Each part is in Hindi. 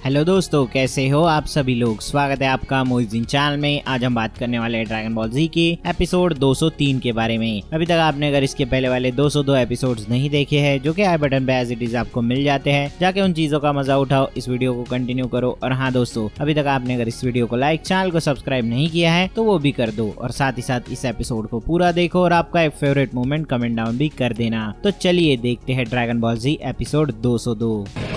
हेलो दोस्तों, कैसे हो आप सभी लोग। स्वागत है आपका मोइज़ीन चैनल में। आज हम बात करने वाले हैं ड्रैगन बॉल जी की एपिसोड 203 के बारे में। अभी तक आपने अगर इसके पहले वाले 202 एपिसोड्स नहीं देखे हैं, जो कि आई बटन पे एज इट इज आपको मिल जाते हैं, जाके उन चीजों का मजा उठाओ, इस वीडियो को कंटिन्यू करो। और हाँ दोस्तों, अभी तक आपने अगर इस वीडियो को लाइक, चैनल को सब्सक्राइब नहीं किया है तो वो भी कर दो, और साथ ही साथ इस एपिसोड को पूरा देखो और आपका एक फेवरेट मोमेंट कमेंट डाउन भी कर देना। तो चलिए देखते हैं ड्रैगन बॉल जी एपिसोड 202।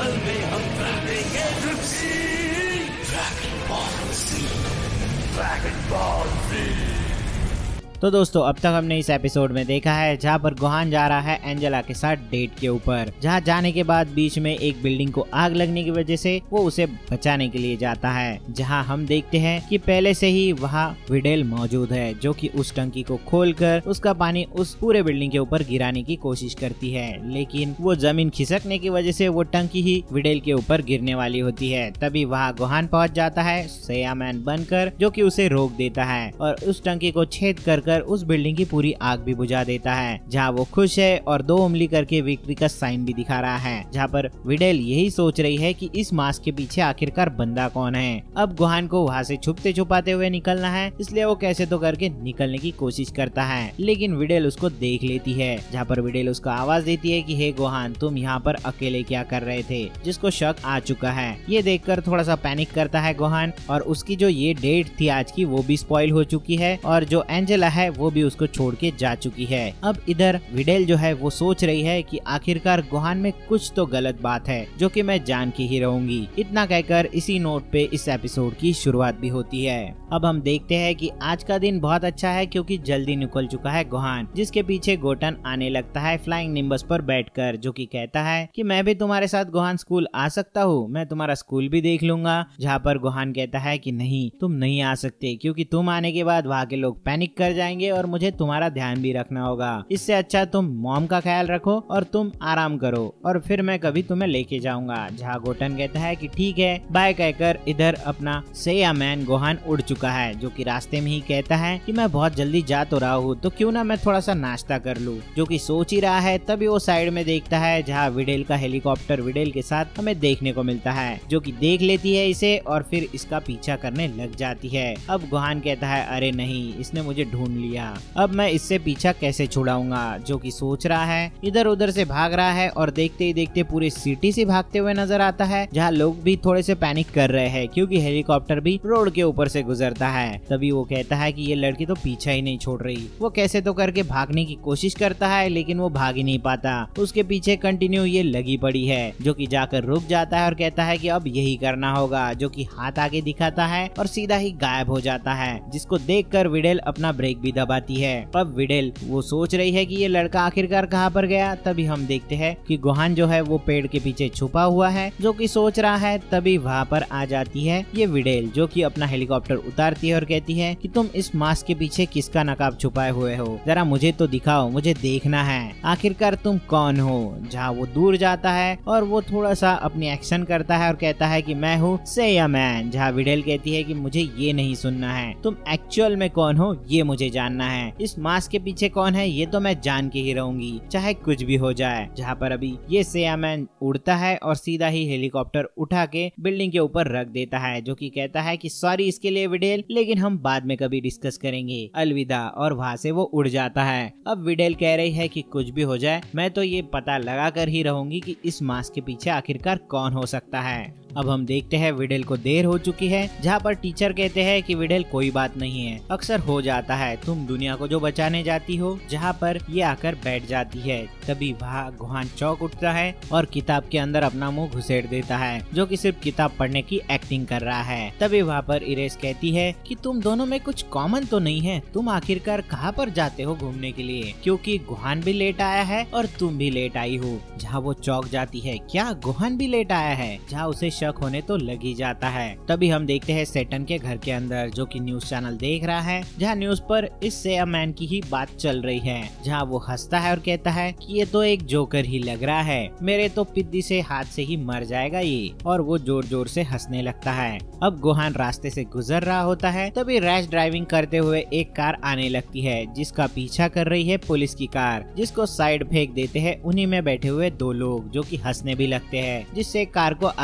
तो दोस्तों, अब तक हमने इस एपिसोड में देखा है जहाँ पर गोहान जा रहा है एंजेला के साथ डेट के ऊपर, जहाँ जाने के बाद बीच में एक बिल्डिंग को आग लगने की वजह से वो उसे बचाने के लिए जाता है, जहाँ हम देखते हैं कि पहले से ही वहाँ विडेल मौजूद है, जो कि उस टंकी को खोलकर उसका पानी उस पूरे बिल्डिंग के ऊपर गिराने की कोशिश करती है, लेकिन वो जमीन खिसकने की वजह से वो टंकी ही विडेल के ऊपर गिरने वाली होती है। तभी वहाँ गोहान पहुँच जाता है सैयामैन बनकर, जो कि उसे रोक देता है और उस टंकी को छेद कर उस बिल्डिंग की पूरी आग भी बुझा देता है, जहाँ वो खुश है और 2 उंगली करके विक्ट्री का साइन भी दिखा रहा है, जहाँ पर विडेल यही सोच रही है कि इस मास्क के पीछे आखिरकार बंदा कौन है। अब गोहान को वहाँ से छुपते छुपाते हुए निकलना है, इसलिए वो कैसे तो करके निकलने की कोशिश करता है, लेकिन विडेल उसको देख लेती है, जहाँ पर विडेल उसको आवाज देती है कि हे गोहान, तुम यहाँ पर अकेले क्या कर रहे थे, जिसको शक आ चुका है। ये देखकर थोड़ा सा पैनिक करता है गोहान, और उसकी जो ये डेट थी आज की वो भी स्पॉइल हो चुकी है, और जो एंजेला है वो भी उसको छोड़ के जा चुकी है। अब इधर विडेल जो है वो सोच रही है कि आखिरकार गोहान में कुछ तो गलत बात है, जो कि मैं जान के ही रहूंगी। इतना कहकर इसी नोट पे इस एपिसोड की शुरुआत भी होती है। अब हम देखते हैं कि आज का दिन बहुत अच्छा है, क्योंकि जल्दी निकल चुका है गोहान, जिसके पीछे गोटन आने लगता है फ्लाइंग निम्बस पर बैठकर, जो कि कहता है कि मैं भी तुम्हारे साथ गोहान स्कूल आ सकता हूँ, मैं तुम्हारा स्कूल भी देख लूंगा। जहाँ पर गोहान कहता है कि नहीं, तुम नहीं आ सकते, क्योंकि तुम आने के बाद वहाँ के लोग पैनिक कर जाएंगे और मुझे तुम्हारा ध्यान भी रखना होगा। इससे अच्छा तुम मॉम का ख्याल रखो और तुम आराम करो, और फिर मैं कभी तुम्हें लेके जाऊंगा। जहाँ गोटन कहता है कि ठीक है, बाय कहकर इधर अपना सैयामैन गोहान उड़ चुका है, जो कि रास्ते में ही कहता है कि मैं बहुत जल्दी जा तो रहा हूँ, तो क्यों ना मैं थोड़ा सा नाश्ता कर लूँ। जो कि सोच ही रहा है, तभी वो साइड में देखता है जहाँ विडेल का हेलीकॉप्टर विडेल के साथ हमें देखने को मिलता है, जो कि देख लेती है इसे और फिर इसका पीछा करने लग जाती है। अब गोहान कहता है अरे नहीं, इसने मुझे ढूंढ लिया, अब मैं इससे पीछा कैसे छुड़ाऊंगा। जो कि सोच रहा है, इधर उधर से भाग रहा है, और देखते ही देखते पूरी सिटी से भागते हुए नजर आता है, जहाँ लोग भी थोड़े से पैनिक कर रहे हैं, क्योंकि हेलीकॉप्टर भी रोड के ऊपर से गुजरता है। तभी वो कहता है कि ये लड़की तो पीछा ही नहीं छोड़ रही। वो कैसे तो करके भागने की कोशिश करता है, लेकिन वो भाग ही नहीं पाता, उसके पीछे कंटिन्यू ये लगी पड़ी है। जो कि जाकर रुक जाता है और कहता है कि अब यही करना होगा। जो कि हाथ आगे दिखाता है और सीधा ही गायब हो जाता है, जिसको देखकर विडेल अपना ब्रेक भी दबाती है। अब विडेल वो सोच रही है कि ये लड़का आखिरकार कहाँ पर गया। तभी हम देखते हैं कि गोहान जो है वो पेड़ के पीछे छुपा हुआ है, जो कि सोच रहा है। तभी वहाँ पर आ जाती है ये विडेल, जो कि अपना हेलीकॉप्टर उतारती है और कहती है कि तुम इस मास्क के पीछे किसका नकाब छुपाए हुए हो, जरा मुझे तो दिखाओ, मुझे देखना है आखिरकार तुम कौन हो। जहाँ वो दूर जाता है और वो थोड़ा सा अपनी एक्शन करता है और कहता है कि मैं हूँ सैयामैन। जहाँ विडेल कहती है कि मुझे ये नहीं सुनना है, तुम एक्चुअल में कौन हो ये मुझे जानना है, इस मास्क के पीछे कौन है ये तो मैं जान के ही रहूंगी, चाहे कुछ भी हो जाए। जहाँ पर अभी ये सैयामैन उड़ता है और सीधा ही हेलीकॉप्टर उठा के बिल्डिंग के ऊपर रख देता है, जो कि कहता है कि सॉरी इसके लिए विडेल, लेकिन हम बाद में कभी डिस्कस करेंगे, अलविदा। और वहाँ से वो उड़ जाता है। अब विडेल कह रही है कि कुछ भी हो जाए, मैं तो ये पता लगा कर ही रहूंगी कि इस मास्क के पीछे आखिरकार कौन हो सकता है। अब हम देखते हैं विडेल को देर हो चुकी है, जहाँ पर टीचर कहते हैं कि विडेल कोई बात नहीं है, अक्सर हो जाता है, तुम दुनिया को जो बचाने जाती हो। जहाँ पर ये आकर बैठ जाती है। तभी वहाँ गोहान चौंक उठता है और किताब के अंदर अपना मुंह घुसेड़ देता है, जो कि सिर्फ किताब पढ़ने की एक्टिंग कर रहा है। तभी वहाँ पर इरेस कहती है कि तुम दोनों में कुछ कॉमन तो नहीं है, तुम आखिरकार कहाँ पर जाते हो घूमने के लिए, क्योंकि गोहान भी लेट आया है और तुम भी लेट आई हो। जहाँ वो चौंक जाती है, क्या गोहान भी लेट आया है, जहाँ उसे शक होने तो लग ही जाता है। तभी हम देखते हैं सेटन के घर के अंदर, जो कि न्यूज चैनल देख रहा है, जहाँ न्यूज पर इस सैयामैन की ही बात चल रही है। जहाँ वो हंसता है और कहता है कि ये तो एक जोकर ही लग रहा है, मेरे तो पिद्दी से हाथ से ही मर जाएगा ये, और वो जोर जोर से हंसने लगता है। अब गोहान रास्ते से गुजर रहा होता है, तभी रैश ड्राइविंग करते हुए एक कार आने लगती है, जिसका पीछा कर रही है पुलिस की कार, जिसको साइड फेंक देते हैं उन्हीं में बैठे हुए 2 लोग, जो कि हंसने भी लगते हैं, जिससे कार को आग भी लग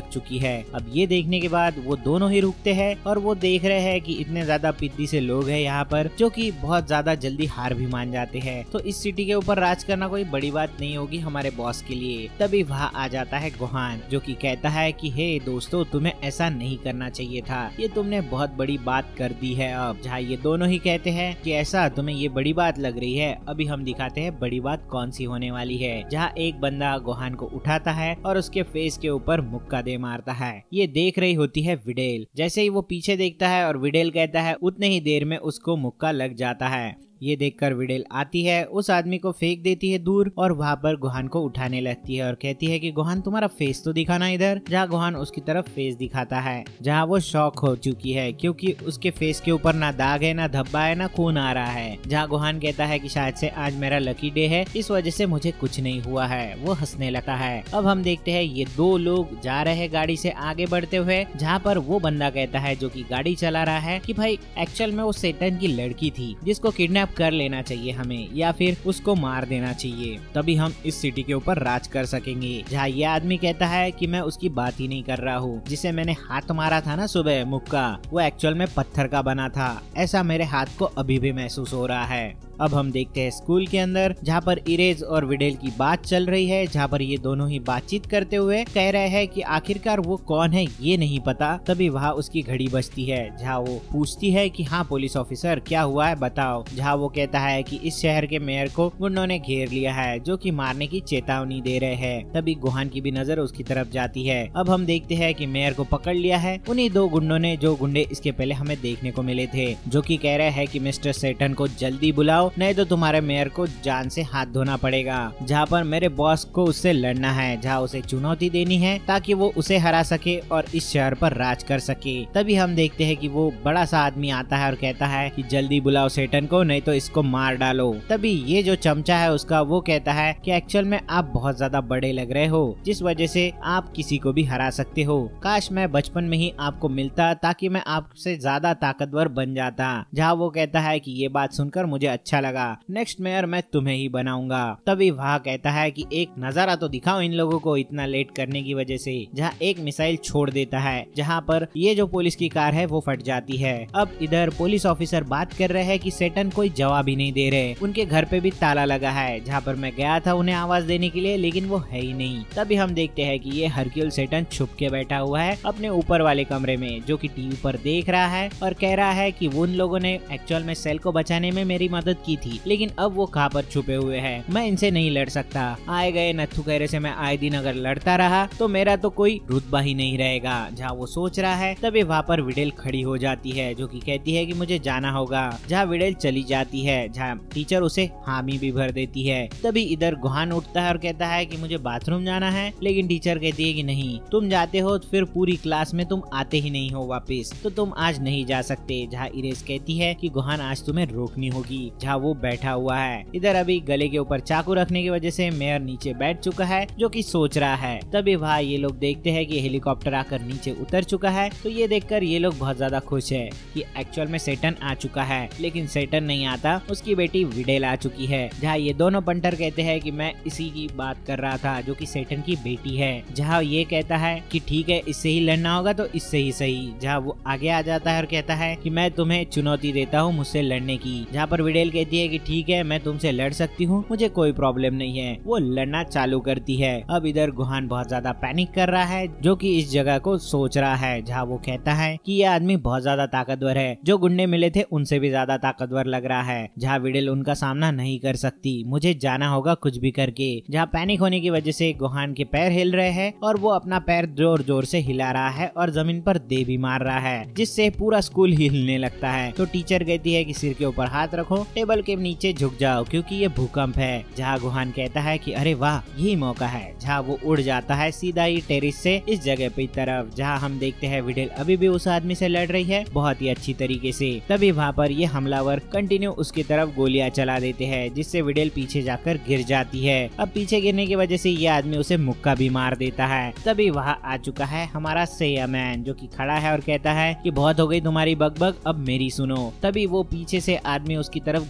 बच चुकी है। अब ये देखने के बाद वो दोनों ही रुकते हैं और वो देख रहे हैं कि इतने ज्यादा पिद्दी से लोग हैं यहाँ पर जो कि बहुत ज्यादा जल्दी हार भी मान जाते हैं। तो इस सिटी के ऊपर राज करना कोई बड़ी बात नहीं होगी हमारे बॉस के लिए। तभी वहाँ आ जाता है गोहान जो कि कहता है कि हे दोस्तों, तुम्हें ऐसा नहीं करना चाहिए था, ये तुमने बहुत बड़ी बात कर दी है। अब जहाँ ये दोनों ही कहते हैं कि ऐसा तुम्हें ये बड़ी बात लग रही है, अभी हम दिखाते हैं बड़ी बात कौन सी होने वाली है। जहाँ एक बंदा गोहान को उठाता है और उसके फेस के ऊपर मुक्का दे मारता है। ये देख रही होती है विडेल। जैसे ही वो पीछे देखता है और विडेल कहता है, उतने ही देर में उसको मुक्का लग जाता है। ये देखकर विडेल आती है, उस आदमी को फेंक देती है दूर और वहाँ पर गोहान को उठाने लगती है और कहती है कि गोहान तुम्हारा फेस तो दिखाना इधर। जहाँ गोहान उसकी तरफ फेस दिखाता है, जहाँ वो शॉक हो चुकी है क्योंकि उसके फेस के ऊपर ना दाग है, ना धब्बा है, ना खून आ रहा है। जहाँ गोहान कहता है कि शायद से आज मेरा लकी डे है, इस वजह से मुझे कुछ नहीं हुआ है। वो हंसने लगता है। अब हम देखते हैं ये दो लोग जा रहे हैं गाड़ी से आगे बढ़ते हुए, जहाँ पर वो बंदा कहता है जो कि गाड़ी चला रहा है कि भाई एक्चुअल में वो सेटन की लड़की थी जिसको किडनैप कर लेना चाहिए हमें, या फिर उसको मार देना चाहिए, तभी हम इस सिटी के ऊपर राज कर सकेंगे। जहाँ ये आदमी कहता है कि मैं उसकी बात ही नहीं कर रहा हूँ, जिसे मैंने हाथ मारा था ना सुबह मुक्का, वो एक्चुअल में पत्थर का बना था, ऐसा मेरे हाथ को अभी भी महसूस हो रहा है। अब हम देखते हैं स्कूल के अंदर, जहाँ पर इरेज और विडेल की बात चल रही है, जहाँ पर ये दोनों ही बातचीत करते हुए कह रहे हैं कि आखिरकार वो कौन है ये नहीं पता। तभी वहाँ उसकी घड़ी बजती है, जहाँ वो पूछती है कि हाँ पुलिस ऑफिसर क्या हुआ है बताओ। जहाँ वो कहता है कि इस शहर के मेयर को गुंडों ने घेर लिया है जो कि मारने की चेतावनी दे रहे हैं। तभी गोहान की भी नजर उसकी तरफ जाती है। अब हम देखते हैं कि मेयर को पकड़ लिया है उन्हीं दो गुंडों ने जो गुंडे इसके पहले हमें देखने को मिले थे, जो कि कह रहे हैं कि मिस्टर सेटन को जल्दी बुलाओ, नहीं तो तुम्हारे मेयर को जान से हाथ धोना पड़ेगा। जहाँ पर मेरे बॉस को उससे लड़ना है, जहाँ उसे चुनौती देनी है ताकि वो उसे हरा सके और इस शहर पर राज कर सके। तभी हम देखते हैं कि वो बड़ा सा आदमी आता है और कहता है कि जल्दी बुलाओ सेटन को, नहीं तो इसको मार डालो। तभी ये जो चमचा है उसका वो कहता है कि एक्चुअल में आप बहुत ज्यादा बड़े लग रहे हो, जिस वजह से आप किसी को भी हरा सकते हो। काश मैं बचपन में ही आपको मिलता ताकि मैं आपसे ज्यादा ताकतवर बन जाता। जहाँ वो कहता है कि ये बात सुनकर मुझे अच्छा लगा, नेक्स्ट मेयर मैं तुम्हें ही बनाऊंगा। तभी वहाँ कहता है कि एक नजारा तो दिखाओ इन लोगों को इतना लेट करने की वजह से। जहाँ एक मिसाइल छोड़ देता है, जहाँ पर ये जो पुलिस की कार है वो फट जाती है। अब इधर पुलिस ऑफिसर बात कर रहे हैं कि सेटन कोई जवाब ही नहीं दे रहे, उनके घर पे भी ताला लगा है। जहाँ पर मैं गया था उन्हें आवाज देने के लिए, लेकिन वो है ही नहीं। तभी हम देखते हैं कि ये हरक्यूल सेटन छुप के बैठा हुआ है अपने ऊपर वाले कमरे में, जो कि टीवी पर देख रहा है और कह रहा है कि उन लोगों ने एक्चुअल में सेल को बचाने में मेरी मदद की थी, लेकिन अब वो कहाँ पर छुपे हुए हैं, मैं इनसे नहीं लड़ सकता। आए गए नत्थु कहरे से मैं आए दिन अगर लड़ता रहा तो मेरा तो कोई रुतबा ही नहीं रहेगा। जहाँ वो सोच रहा है तभी वहाँ पर विडेल खड़ी हो जाती है, जो कि कहती है कि मुझे जाना होगा। जहाँ विडेल चली जाती है, जहाँ टीचर उसे हामी भी भर देती है। तभी इधर गोहान उठता है और कहता है कि मुझे बाथरूम जाना है, लेकिन टीचर कहती है कि नहीं, तुम जाते हो तो फिर पूरी क्लास में तुम आते ही नहीं हो वापस, तो तुम आज नहीं जा सकते। जहाँ इरेज कहती है कि गोहान आज तुम्हें रोकनी होगी। जहाँ वो बैठा हुआ है, इधर अभी गले के ऊपर चाकू रखने की वजह से मेयर नीचे बैठ चुका है, जो कि सोच रहा है। तभी वहाँ ये लोग देखते हैं कि हेलीकॉप्टर आकर नीचे उतर चुका है। तो ये देखकर ये लोग बहुत ज्यादा खुश है कि एक्चुअल में सेटन आ चुका है, लेकिन सेटन नहीं आता, उसकी बेटी विडेल आ चुकी है। जहाँ ये दोनों पंटर कहते हैं कि मैं इसी की बात कर रहा था, जो कि सेटन की बेटी है। जहाँ ये कहता है कि ठीक है इससे ही लड़ना होगा तो इससे ही सही। जहाँ वो आगे आ जाता है और कहता है कि मैं तुम्हें चुनौती देता हूँ मुझसे लड़ने की। जहाँ पर विडेल कहती है कि ठीक है मैं तुमसे लड़ सकती हूँ, मुझे कोई प्रॉब्लम नहीं है। वो लड़ना चालू करती है। अब इधर गोहान बहुत ज्यादा पैनिक कर रहा है, जो कि इस जगह को सोच रहा है। जहाँ वो कहता है कि ये आदमी बहुत ज्यादा ताकतवर है, जो गुंडे मिले थे उनसे भी ज्यादा ताकतवर लग रहा है। जहाँ विडेल उनका सामना नहीं कर सकती, मुझे जाना होगा कुछ भी करके। जहाँ पैनिक होने की वजह से गोहान के पैर हिल रहे हैं और वो अपना पैर जोर जोर से हिला रहा है और जमीन पर दे भी मार रहा है, जिससे पूरा स्कूल हिलने लगता है। तो टीचर कहती है कि सिर के ऊपर हाथ रखो, टेबल के नीचे झुक जाओ क्योंकि ये भूकंप है। जहाँ गोहान कहता है कि अरे वाह यही मौका है। जहाँ वो उड़ जाता है सीधा ही टेरिस से इस जगह पे तरफ, जहाँ हम देखते हैं विडेल अभी भी उस आदमी से लड़ रही है बहुत ही अच्छी तरीके से। तभी वहाँ पर ये हमलावर कंटिन्यू उसकी तरफ गोलियां चला देते हैं, जिससे विडेल पीछे जाकर गिर जाती है। अब पीछे गिरने की वजह से ये आदमी उसे मुक्का भी मार देता है। तभी वहाँ आ चुका है हमारा सेया मैन, जो कि खड़ा है और कहता है कि बहुत हो गई तुम्हारी बकबक, अब मेरी सुनो। तभी वो पीछे से आदमी उसकी तरफ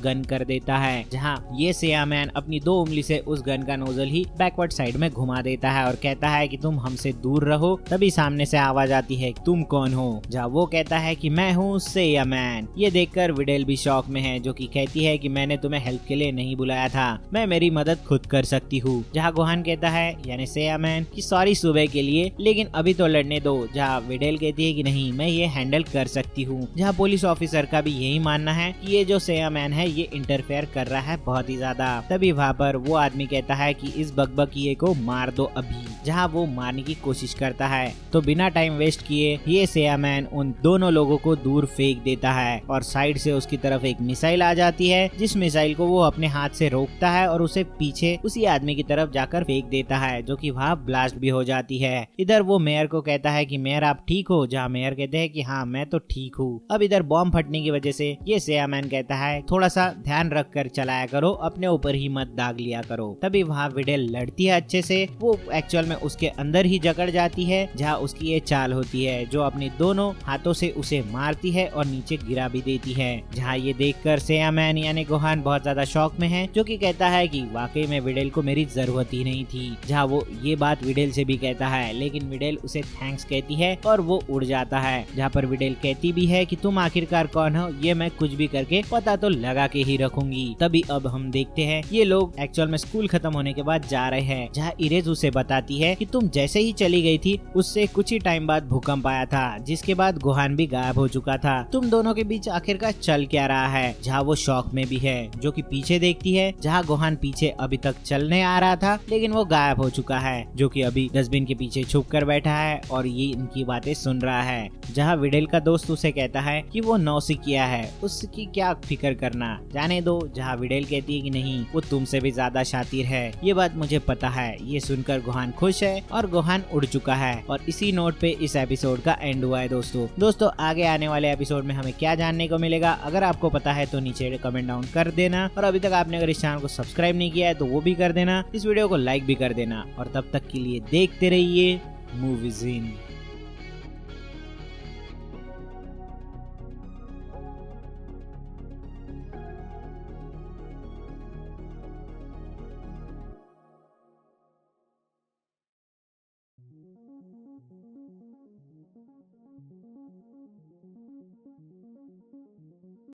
गन कर देता है, जहाँ ये सेयामैन अपनी 2 उंगली से उस गन का नोजल ही बैकवर्ड साइड में घुमा देता है और कहता है कि तुम हमसे दूर रहो। तभी सामने से आवाज आती है, तुम कौन हो? जहाँ वो कहता है कि मैं हूँ सेयामैन। ये देखकर विडेल भी शॉक में है, जो कि कहती है कि मैंने तुम्हें हेल्प के लिए नहीं बुलाया था, मैं मेरी मदद खुद कर सकती हूँ। जहाँ गोहान कहता है यानी सेयामैन कि सॉरी सुबह के लिए, लेकिन अभी तो लड़ने दो। जहाँ विडेल कहती है कि नहीं, मैं ये हैंडल कर सकती हूँ। जहाँ पुलिस ऑफिसर का भी यही मानना है कि ये जो सेयामैन है ये इंटरफेयर कर रहा है बहुत ही ज्यादा। तभी वहाँ पर वो आदमी कहता है कि इस बकबकिए को मार दो अभी। जहाँ वो मारने की कोशिश करता है तो बिना टाइम वेस्ट किए ये सेयामैन उन दोनों लोगों को दूर फेंक देता है और साइड से उसकी तरफ एक मिसाइल आ जाती है, जिस मिसाइल को वो अपने हाथ से रोकता है और उसे पीछे उसी आदमी की तरफ जाकर फेंक देता है, जो कि वहाँ ब्लास्ट भी हो जाती है। इधर वो मेयर को कहता है कि मेयर आप ठीक हो? जहाँ मेयर कहते हैं कि हाँ मैं तो ठीक हूँ। अब इधर बॉम्ब फटने की वजह से ये सेयामैन कहता है थोड़ा सा ध्यान रख कर चलाया करो, अपने ऊपर ही मत दाग लिया करो। तभी वहाँ विडेल लड़ती है अच्छे से, वो एक्चुअल में उसके अंदर ही जकड़ जाती है। जहाँ उसकी ये चाल होती है जो अपने दोनों हाथों से उसे मारती है और नीचे गिरा भी देती है। जहाँ ये देखकर सेयामैन यानी गोहान बहुत ज्यादा शॉक में है, जो कि कहता है कि वाकई में विडेल को मेरी जरूरत ही नहीं थी। जहाँ वो ये बात विडेल से भी कहता है, लेकिन विडेल उसे थैंक्स कहती है और वो उड़ जाता है। जहाँ पर विडेल कहती भी है कि तुम आखिरकार कौन हो, ये मैं कुछ भी करके पता तो लगा के ही रखूंगी। तभी अब हम देखते हैं ये लोग एक्चुअल में स्कूल खत्म होने के बाद जा रहे हैं। जहाँ इरेज उसे बताती है कि तुम जैसे ही चली गई थी उससे कुछ ही टाइम बाद भूकंप आया था, जिसके बाद गोहान भी गायब हो चुका था। तुम दोनों के बीच आखिरकार चल क्या रहा है? जहाँ वो शॉक में भी है, जो कि पीछे देखती है जहाँ गोहान पीछे अभी तक चलने आ रहा था, लेकिन वो गायब हो चुका है, जो कि अभी डस्टबिन के पीछे छुप कर बैठा है और ये इनकी बातें सुन रहा है। जहाँ विडेल का दोस्त उसे कहता है कि वो नौसिखिया है, उसकी क्या फिक्र करना, जाने दो। जहाँ विडेल कहती है कि नहीं, वो तुमसे भी ज्यादा शातिर है, ये बात मुझे पता है। ये सुनकर गोहान खुश है और गोहान उड़ चुका है। और इसी नोट पे इस एपिसोड का एंड हुआ है दोस्तों आगे आने वाले एपिसोड में हमें क्या जानने को मिलेगा, अगर आपको पता है तो नीचे कमेंट डाउन कर देना। और अभी तक आपने अगर इस चैनल को सब्सक्राइब नहीं किया है तो वो भी कर देना, इस वीडियो को लाइक भी कर देना। और तब तक के लिए देखते रहिए मूवीज़ इन।